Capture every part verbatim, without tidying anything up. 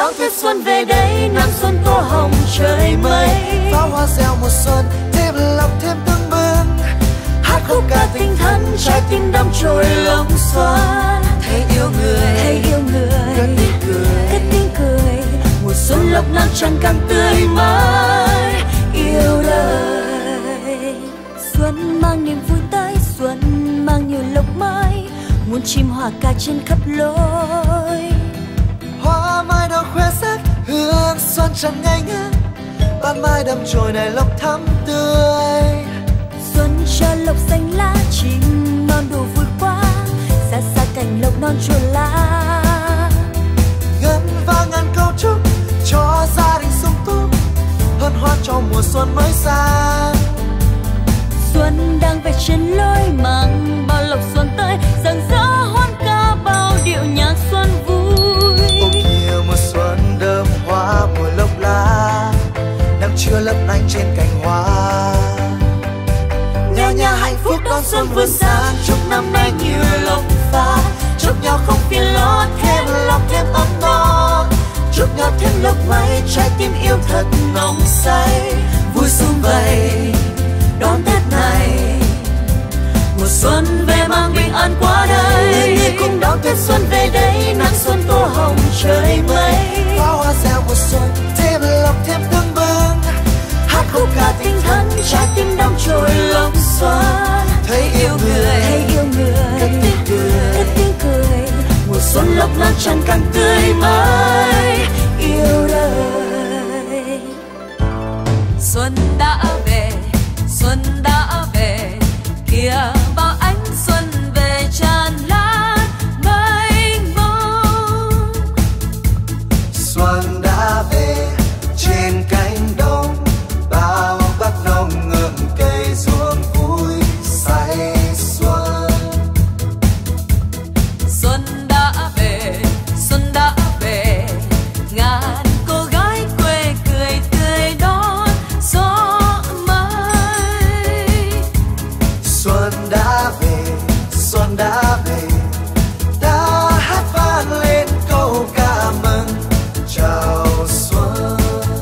đón Tết xuân về đây, nắng xuân tô hồng trời mây. Pháo hoa reo mùa xuân, thêm lộc thêm tưng bừng. Hát khúc ca tinh thần, trái tim đắm trôi lòng xuân. Thấy yêu người, thấy yêu người, cất tiếng cười, cất tiếng cười. Mùa xuân lộc nắng trăng càng tươi mãi yêu đời. Xuân mang niềm vui tới, xuân mang nhiều lộc mới. Muôn chim hòa ca trên khắp lối. hoa mai đỏ khoe sắc, hương xuân tràn ngây ngất. Ban mai đâm chồi này lộc thắm tươi. Xuân cho lộc xanh lá, chim non đủ vui quá. Xa xa cành lộc non chua lá. Ngân vang ngàn câu chúc cho gia đình sung túc, hân hoan cho mùa xuân mới sang. Xuân đang về trên lối mang bao lộc xuân tới, rạng rỡ hoan ca bao điệu nhạc xuân vui. Ôm nhiều mùa xuân đơm hoa mùa lộc lá, nắng chưa lấp lánh trên cành hoa. Nhà nhà hạnh phúc đón xuân vươn sáng, chúc năm nay nhiều lộc phá. Chúc nhau không phiền lo, thêm lộc thêm ấm no. Chúc nhau thêm lộc may, trái tim yêu thật nồng say. Vui sum vầy đón Tết này, mùa xuân về mang bình an qua đây. Người người cùng đón Tết xuân về đây, nắng xuân tô hồng trời mây. Pháo hoa reo mùa xuân, thêm lộc thêm tưng bừng. Hát khúc ca tinh thần, trái tim đắm trôi lòng xuân. Thấy yêu người, thấy yêu người, cất tiếng cười, cất tiếng cười. Mùa xuân lộc nắng trăng càng tươi mãi yêu đời. Xuân đã về, xuân đã về, kìa bao ánh xuân về tràn lan mênh mông. xuân đã về trên cánh đồng, bao bác nông ngượm cây ruộng vui say xuân. Xuân đã về, xuân đã về, ngàn cô gái quê cười tươi đón gió mới. Xuân đã về, xuân đã về, ta hát vang lên câu ca mừng chào xuân.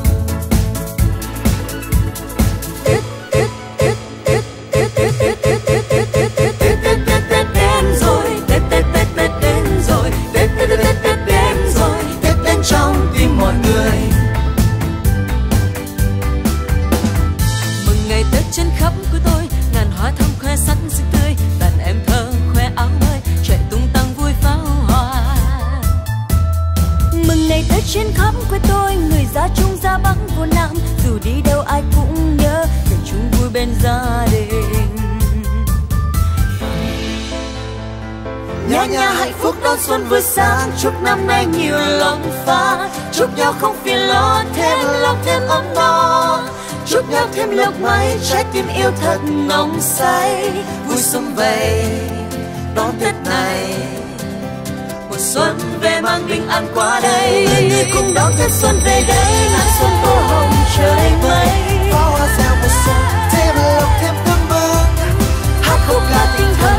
Tết Tết Tết Tết Tết Tết Tết Tết Tết Tết Tết Tết Tết Tết Tết đến rồi, Tết Tết Tết Tết đến rồi, Tết Tết Tết Tết Tết đến rồi, Tết đến trong tim mọi người. Mừng ngày Tết trên khắp của tôi, ngàn hoa thắm khoe sắc xinh tươi, đàn em thơ khoe áo mới, chạy tung tăng vui pháo hoa. Mừng ngày Tết trên khắp quê tôi, người ra Trung ra Bắc vô Nam, dù đi đâu ai cũng nhớ để chung vui bên gia đình. Nhà nhà hạnh phúc đón xuân vừa sáng, chúc năm nay nhiều lộc phá. Chúc nhau không phiền lo, thêm lộc thêm ấm no. Chúc nhau thêm lộc may, trái tim yêu thật nồng say. Vui sum vầy đón Tết này, mùa xuân về mang bình an qua đây. Người người cùng đón Tết xuân về đây, nắng xuân tô hồng trời mây. Pháo hoa reo mùa xuân, thêm lộc thêm tưng bừng. Hát khúc ca tinh thần,